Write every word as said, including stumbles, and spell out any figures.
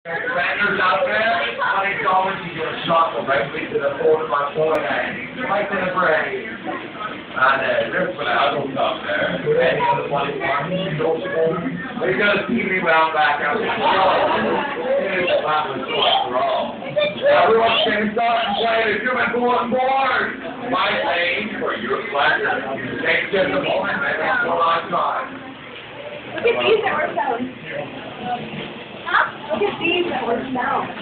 Vendors out there, twenty dollars, you get a shot directly to the phone of my forehead. Right to the brain. And uh, rip for that other stuff there. Any of the money farm, you don't smoke. But you're going to see me when I'm back out the show. It's a family show after all. Everyone can start and play the human on board. My pain for your pleasure. Take just a moment, and that's what I'm trying. Look at these that were sound. Huh? Look at these that were sound.